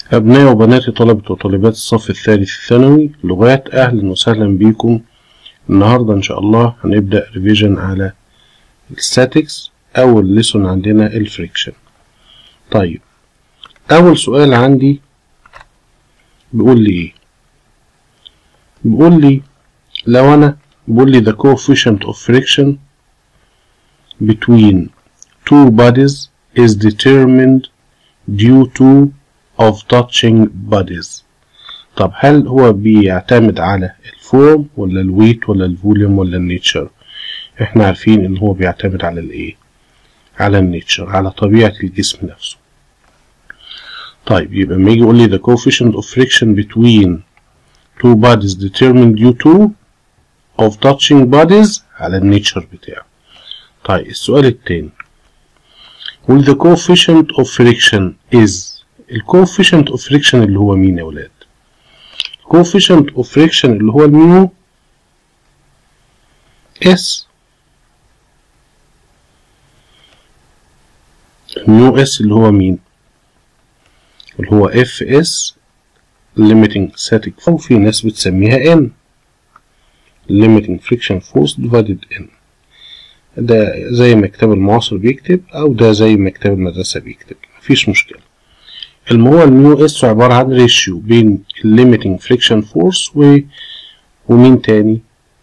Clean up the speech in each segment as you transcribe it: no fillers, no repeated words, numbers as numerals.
أبناء وبنات طلبة وطالبات الصف الثالث الثانوي لغات، أهلا وسهلا بكم. النهاردة إن شاء الله هنبدأ ريفيجن على الستاتكس. أول ليسون عندنا الفريكشن. طيب أول سؤال عندي بيقول لي إيه؟ بيقول لي لو أنا بيقول لي the coefficient of friction between two bodies is determined due to of touching bodies. طب هل هو بيعتمد على الفورم ولا الويت ولا الفوليوم ولا النيتشر؟ احنا عارفين ان هو بيعتمد على الايه؟ على النيتشر، على طبيعة الجسم نفسه. طيب يبقى لما يجي يقول لي the coefficient of friction between two bodies determined due to of touching bodies على النيتشر بتاعه. طيب السؤال التاني will the coefficient of friction is الcoefficient of friction اللي هو مين يا ولاد؟ coefficient of friction اللي هو الميو اس. الميو اس اللي هو مين؟ اللي هو اف اس limiting static force، وفي ناس بتسميها n limiting friction force divided n. ده زي ما كتاب المعاصر بيكتب او ده زي ما كتاب المدرسة بيكتب، مفيش مشكلة. هو الميو اس عبارة عن ريشيو بين الليميتنج فريكشن فورس ومين تاني؟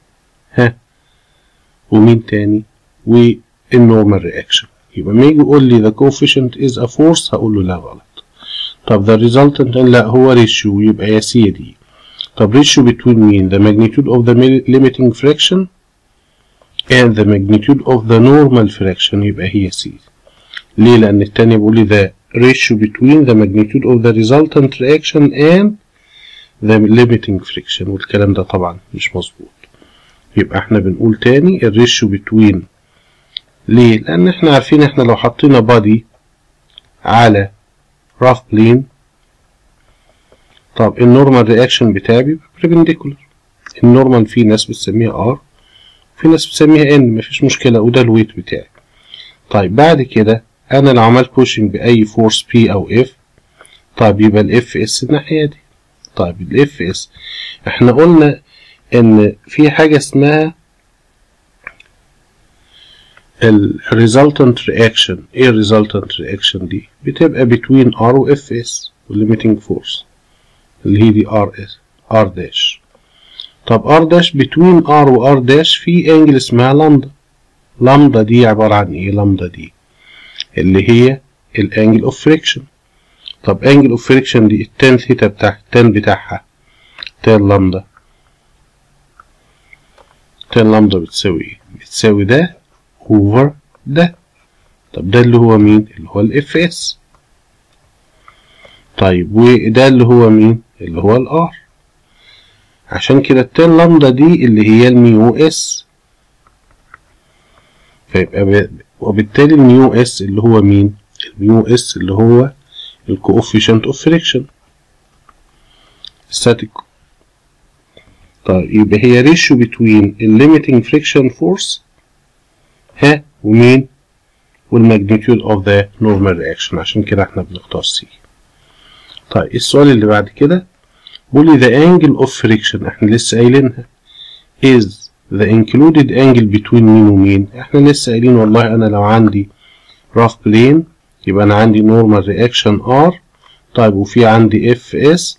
ومين تاني؟ والنورمال رياكشن. يبقى ما يجي يقول لي the coefficient is a force هقول له لا غلط. طب the resultant لا هو ريشيو، يبقى يا سي دي. طب ريشيو between مين؟ the magnitude of the limiting friction and the magnitude of the normal friction، يبقى هي سي. ليه؟ لأن التاني بيقول لي the ratio between the magnitude of the resultant reaction and the limiting friction، والكلام ده طبعا مش مظبوط. يبقى احنا بنقول تاني الريشيو between. ليه؟ لأن احنا عارفين احنا لو حطينا body على rough plane، طب النورمال رياكشن بتاعي بيبقى perpendicular. النورمال في ناس بتسميها R في ناس بتسميها N، مفيش مشكلة، وده الويت بتاعي. طيب بعد كده انا لو عملت بوشنج باي فورس بي او اف، طيب يبقى الاف اس الناحيه دي. طيب الاف اس احنا قلنا ان في حاجه اسمها الريزلتنت رياكشن. ايه الريزلتنت رياكشن دي؟ بتبقى بين ار واف اس والليميتنج فورس اللي هي دي ار اس ار داش. طب ار داش بين ار وار داش في انجل اسمها لامدا. لامدا دي عباره عن ايه؟ لامدا دي اللي هي الانجل اوف فريكشن. طب انجل اوف فريكشن دي التان ثيتا بتاعها، التان بتاعها تان لامدا. تان لامدا بتساوي ايه؟ بتساوي ده اوفر ده. طب ده اللي هو مين؟ اللي هو الاف اس. طيب وده اللي هو مين؟ اللي هو الار. عشان كده التان لامدا دي اللي هي الميو اس. فيبقى وبالتالي الميو اس اللي هو مين؟ الميو اس اللي هو الكوفيشنت اوف فريكشن ستاتيك. طيب يبقى هي ريشيو بتوين الليميتنج فريكشن فورس ومين؟ والماجنتيود اوف ذا نورمال رياكشن. عشان كده احنا بنختار سي. طيب السؤال اللي بعد كده بيقول لي the angle of friction، احنا لسه قايلينها is the included angle between مين ومين. احنا لسه قايلين والله انا لو عندي rough plane يبقى انا عندي normal reaction R. طيب وفي عندي FS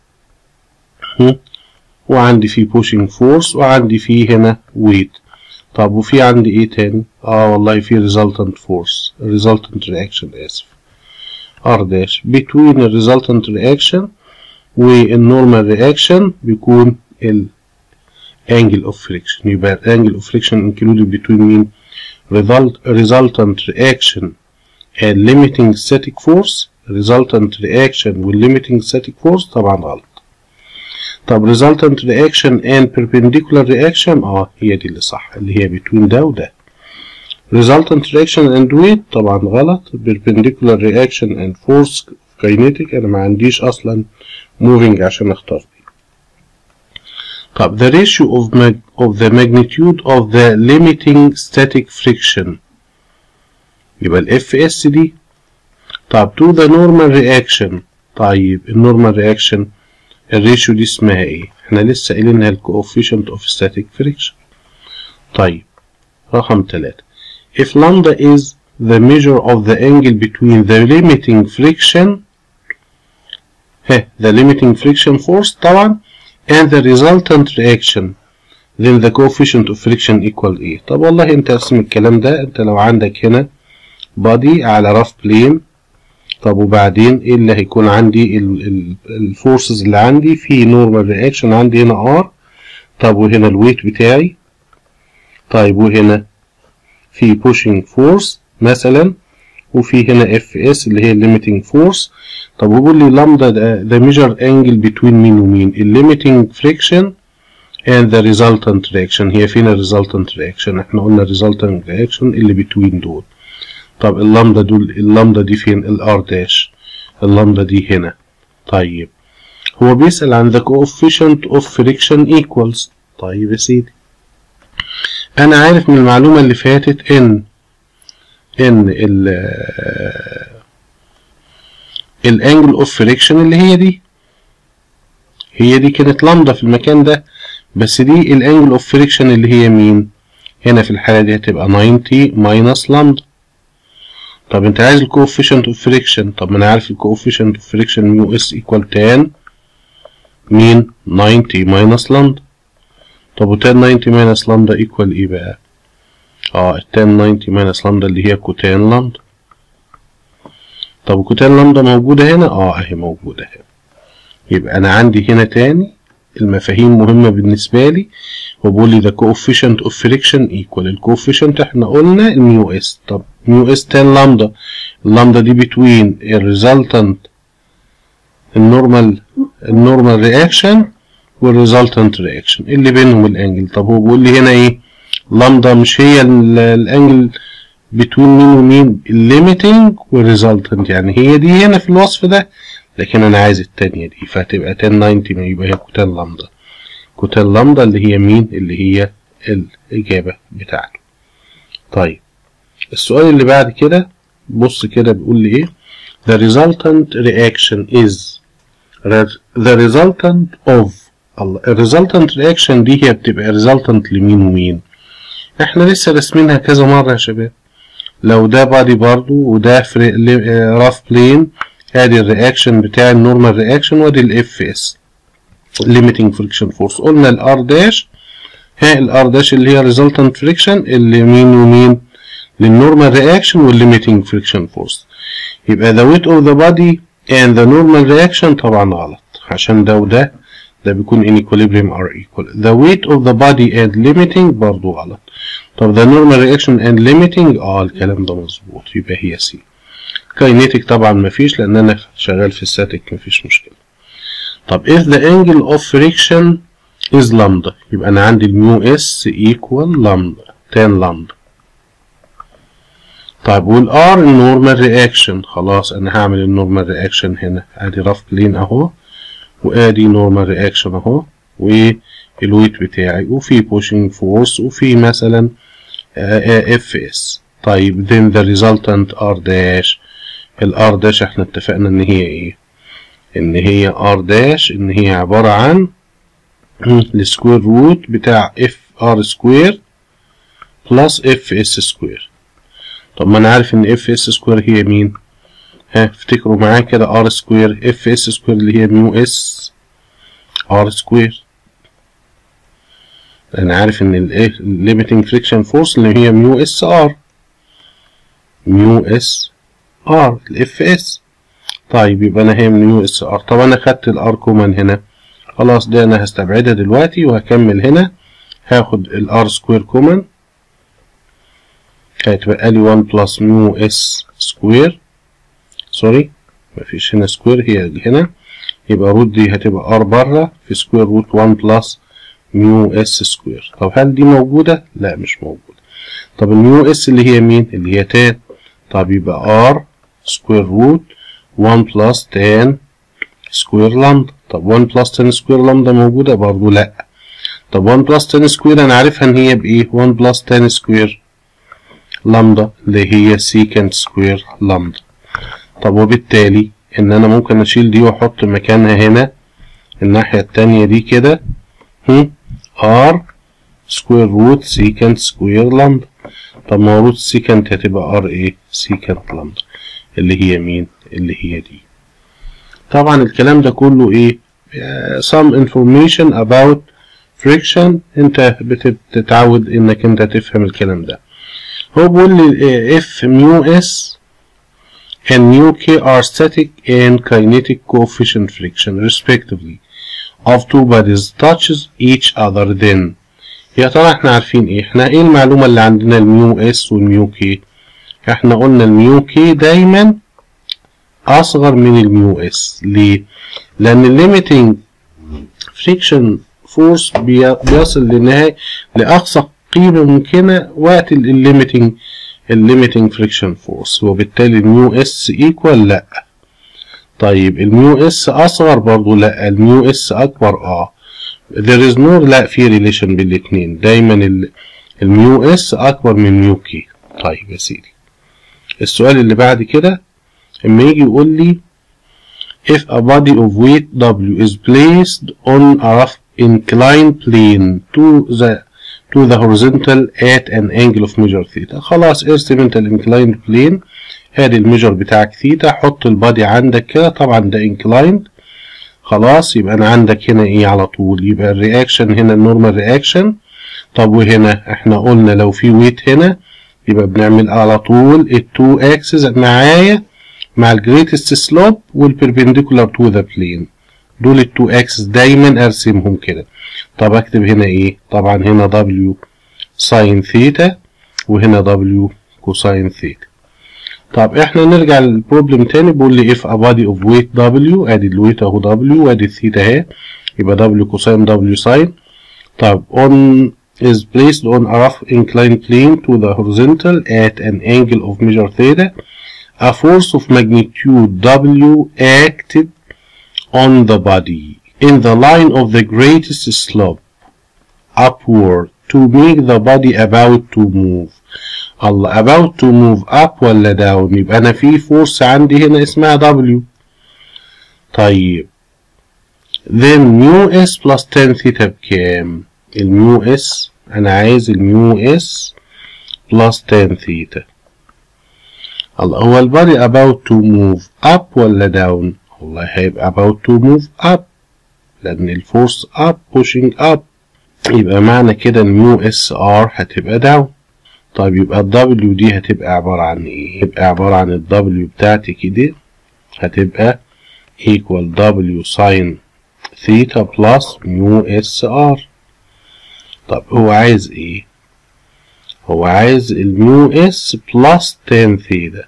وعندي في pushing force وعندي في هنا weight. طب وفي عندي ايه تاني؟ والله في resultant force resultant reaction اسف R dash between the resultant reaction والnormal reaction بيكون angle of friction. يبقى angle of friction included between مين؟ resultant reaction and limiting static force. resultant reaction وال limiting static force طبعا غلط. طب resultant reaction and perpendicular reaction هي دي اللي صح، اللي هي between ده وده. resultant reaction and weight طبعا غلط. perpendicular reaction and force kinetic انا ما عنديش اصلا moving عشان اختار دي. طب the ratio of the magnitude of the limiting static friction يبقى ال FS دي. طب to the normal reaction طيب النورمال رياكشن الريشيو دي اسمها ايه؟ احنا لسه قايلينها الكوفيشنت اوف ستاتيك فريكشن. طيب رقم 3 if lambda is the measure of the angle between the limiting friction the limiting friction force طبعا and the resultant reaction then the coefficient of friction equal ايه؟ طب والله انت ارسم الكلام ده. انت لو عندك هنا body على rough plane، طب وبعدين ايه اللي هيكون عندي؟ الفورسز اللي عندي في نورمال رياكشن عندي هنا R، طب وهنا الويت بتاعي، طيب وهنا في pushing force مثلا، وفي هنا FS اللي هي limiting force. طب ويقول لي لامدا ده measure angle between مين ومين؟ limiting friction and the resultant reaction. هي فين resultant reaction؟ احنا قلنا resultant reaction اللي between دول. طب اللامدا دي فين؟ الار داش. اللامدا دي هنا. طيب هو بيسأل عن the coefficient of friction equals. طيب يا سيدي انا عارف من المعلومة اللي فاتت ان الانجل اوف فريكشن اللي هي دي كانت لامدا في المكان ده، بس دي الانجل اوف فريكشن اللي هي مين؟ هنا في الحالة دي هتبقى 90 ماينس لامدا. طب انت عايز الكوفيشنت اوف فريكشن، طب ما انا عارف الكوفيشنت اوف فريكشن ميو اس ايكوال تان مين؟ 90 ماينس لامدا. طب وتان 90 ماينس لامدا ايكوال ايه بقى؟ التان 90 ماينس لامدا اللي هي كوتان لامدا. طب وكوتان لامدا موجودة هنا؟ اهي موجودة هنا. يبقى انا عندي هنا تاني المفاهيم مهمة بالنسبة لي، وبقول لي ده coefficient of friction equal الكوفيشنت احنا قلنا الميو اس. طب ميو اس تان لامدا، اللامدا دي between الريزلتنت النورمال رياكشن والريزلتنت رياكشن اللي بينهم الانجل. طب هو بيقول لي هنا ايه؟ لامدا مش هي الانجل between مين ومين؟ الليميتنج والريزلتنت، يعني هي دي هنا في الوصف ده، لكن انا عايز التانية دي، فهتبقى تان 90 يبقى هي كوتان لامدا. كوتان لامدا اللي هي مين؟ اللي هي الإجابة بتاعته. طيب السؤال اللي بعد كده بص كده بيقول لي ايه؟ the resultant reaction is the resultant of الريزلتنت رياكشن دي هي بتبقى ريزلتنت لمين ومين؟ احنا لسه راسمينها كذا مرة يا شباب. لو ده بادي برضو وده راف بلين، ادي الرياكشن بتاع النورمال رياكشن وادي الاف اس limiting friction force. قلنا الار داش، الار داش اللي هي resultant friction اللي مين ومين؟ للنورمال رياكشن والليميتنج فريكشن فورس. يبقى the weight of the body and the normal reaction طبعا غلط، عشان ده وده بيكون in equilibrium are equal. the weight of the body and limiting برضو غلط. طب the normal reaction and limiting الكلام ده مظبوط، يبقى هي سي. kinetic طبعا مفيش لان انا شغال في الستاتيك، مفيش مشكلة. طب if the angle of friction is lambda، يبقى انا عندي الميو اس equal lambda tan lambda. طيب والار النورمال رياكشن، خلاص انا هعمل النورمال رياكشن هنا، ادي رف بلين اهو، وادي نورمال رياكشن اهو، والويت بتاعي، وفي pushing force، وفي مثلا اف اس. طيب then the resultant r dash، الار داش احنا اتفقنا ان هي ايه؟ ان هي ار داش ان هي عبارة عن السكوير روت بتاع اف ار سكوير بلس اف اس سكوير. طب ما انا عارف ان اف اس سكوير هي مين؟ افتكروا معايا كده ار سكوير اف اس سكوير اللي هي ميو اس ار سكوير. انا عارف ان الليميتنج فريكشن فورس اللي هي ميو اس ار الاف اس. طيب يبقى انا هي ميو اس ار. طب انا خدت الار كومن هنا، خلاص ده انا هستبعدها دلوقتي وهكمل هنا. هاخد الار سكوير كومن، هيتبقى لي 1 بلس ميو اس سكوير، سوري مفيش هنا سكوير، هي هنا، يبقى روت دي هتبقى ار بره في سكوير روت 1 بلس ميو اس سكوير. طب هل دي موجودة؟ لا مش موجودة. طب الميو اس اللي هي مين؟ اللي هي تان. طب يبقى ار سكوير روت 1 بلس تان سكوير لامدا. طب 1 بلس تان سكوير لامدا موجودة؟ برضو لا. طب 1 بلس تان سكوير انا عارفها ان هي بايه؟ 1 بلس تان سكوير لامدا اللي هي سيكنت سكوير لامدا. طب وبالتالي ان انا ممكن اشيل دي واحط مكانها هنا الناحية التانية دي كده ار سكوير روت سيكنت سكوير لامدا. طب ما روت سيكنت هتبقى ار ايه؟ سيكنت لامدا اللي هي مين؟ اللي هي دي. طبعا الكلام ده كله ايه؟ some information about friction. انت بتتعود انك انت تفهم الكلام ده. هو بيقول لي if mu s and mu k are static and kinetic coefficient friction respectively of two bodies touches each other then. يا ترى احنا عارفين ايه؟ احنا ايه المعلومة اللي عندنا الميو اس والميو كي؟ احنا قلنا الميو كي دايما اصغر من الميو اس. ليه؟ لان الليميتنج فريكشن فورس بيصل لنهاية لأقصى قيمة ممكنة وقت الليميتنج فريكشن فورس، وبالتالي الميو اس ايكوال لا. طيب الميو اس اصغر برضو لا، الميو اس اكبر there is no لا في ريليشن بالاتنين، دايما الميو اس اكبر من ميو كي. طيب يا سيدي السؤال اللي بعد كده اما يجي يقول لي if a body of weight W is placed on a rough inclined plane to the horizontal at an angle of measure theta. خلاص ارسم انت الانكلايند بلين، ادي الميجر بتاعك ثيتا، حط البادي عندك كده، طبعا ده انكلايند. خلاص يبقى انا عندك هنا ايه على طول؟ يبقى الرياكشن هنا النورمال رياكشن. طب وهنا احنا قلنا لو في ويت هنا يبقى بنعمل على طول التو اكسس معايا مع الجريتست سلوب والبربنديكولار تو ذا بلين، دول التو اكسس دايما ارسمهم كده. طب اكتب هنا ايه؟ طبعا هنا دبليو ساين ثيتا وهنا دبليو كوساين ثيتا. طب احنا نرجع للبروبلم تاني، بيقول لي if a body of weight W، ادي الويت اهو W وادي الثيتا اهي، يبقى W كوساين W ساين. طب is placed on a rough inclined plane to the horizontal at an angle of measure theta. A force of magnitude W acted on the body in the line of the greatest slope upward to make the body about to move. الله about to move up ولا down؟ يبقى أنا في فورس عندي هنا اسمها W. طيب then mu s plus tan theta بكام؟ الميو اس أنا عايز الميو اس plus tan theta. الله هو البادي about to move up ولا down؟ والله هيبقى about to move up لأن الفورس up pushing up، يبقى معنى كده الميو اس ار هتبقى down. طيب يبقى الدبليو دي هتبقى عبارة عن ايه؟ هتبقى عبارة عن الدبليو بتاعتي كده هتبقى equal W ساين ثيتا بلس ميو اس ار. طب هو عايز ايه؟ هو عايز الميو اس بلس تان ثيتا.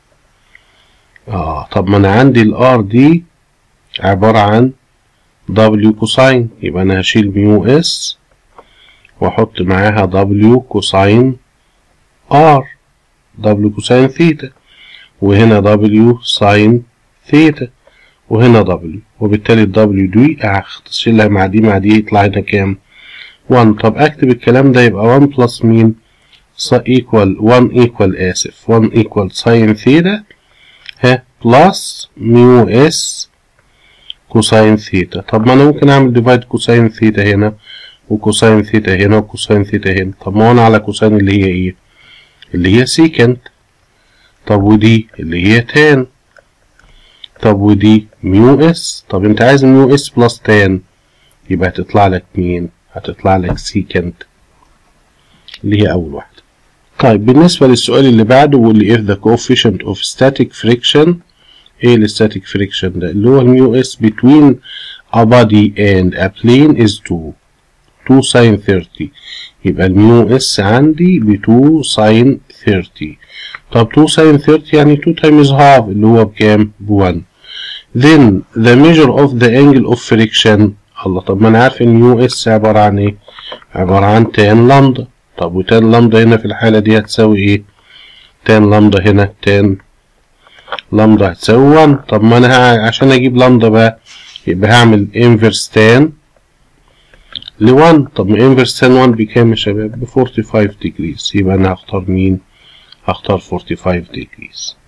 طب ما انا عندي الار دي عبارة عن W كوساين، يبقى انا هشيل ميو اس واحط معاها W كوساين R، W كوساين ثيتا، وهنا W ساين ثيتا، وهنا W، وبالتالي W دي هشيلها مع دي يطلع هنا كام؟ 1. طب اكتب الكلام ده يبقى 1 بلس مين؟ equal 1 equal ساين ثيتا بلس ميو اس كوساين ثيتا. طب ما انا ممكن اعمل ديفايد كوساين ثيتا هنا وكوساين ثيتا هنا وكوساين ثيتا هنا. طب ما انا على كوساين اللي هي ايه؟ اللي هي سيكنت. طب ودي اللي هي تان. طب ودي ميو اس. طب انت عايز ميو اس بلس تان، يبقى هتطلع لك مين؟ هتطلع لك سيكنت اللي هي اول واحدة. طيب بالنسبة للسؤال اللي بعده بيقول لي if the coefficient of static friction، ايه الستاتيك فريكشن ده؟ اللي هو الميو اس between a body and a plane is 2 ساين 30، يبقى الميو اس عندي ب 2 ساين 30. طب 2 ساين 30 يعني 2 times half اللي هو بكام؟ ب 1. then the measure of the angle of friction. الله طب ما انا عارف ان الميو اس عبارة عن ايه؟ عبارة عن تان لامدا. طب وتان لامدا هنا في الحالة دي هتساوي ايه؟ تان لامدا هنا تان لامدا هتساوي 1. طب ما انا عشان اجيب لامدا بقى يبقى هعمل انفرس تان ل 1. طب ما انفرس تان 1 بكام يا شباب؟ ب 45 degrees، يبقى انا هختار مين؟ هختار 45 degrees.